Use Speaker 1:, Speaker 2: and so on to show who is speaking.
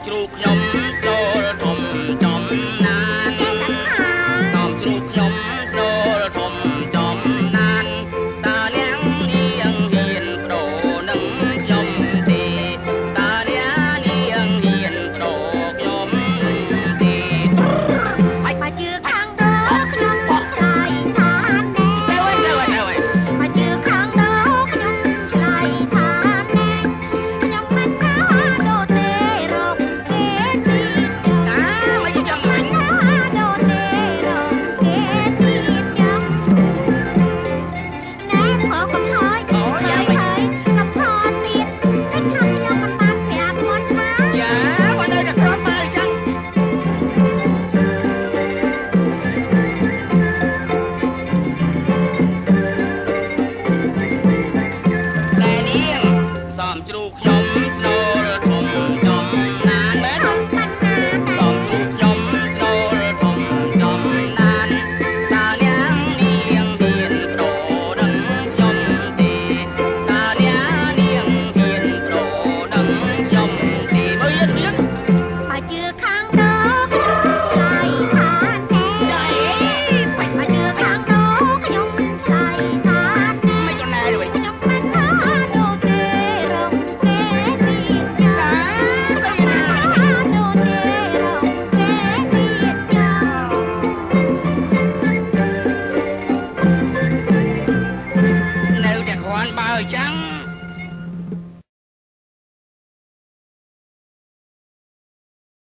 Speaker 1: ជ្រូកខ្ញុំចូលធំចំណានសំជ្រូកខ្ញុំចូលធំចំណានតើនាងនាងហ៊ានបដូរនឹងខ្ញុំទេតើនាងនាងហ៊ានបដូរខ្ញុំទេបើជឿខាងដើខ្ញុំឆ្លើយថាណែបើជឿខាងដើខ្ញុំឆ្លើយថាណែខ្ញុំមិនណាដូរទេរកគេទីតាមកចាំមិនណាដូរទេរកគេទីចាំណែផងកំហើយយាយហើយកំផតទៀតតែខ្ញុំមិនបានប្រាប់គាត់ថាយ៉ាបើនៅតែក្រំមកចឹងតែនាងសំជ្រូកខ្ញុំចូល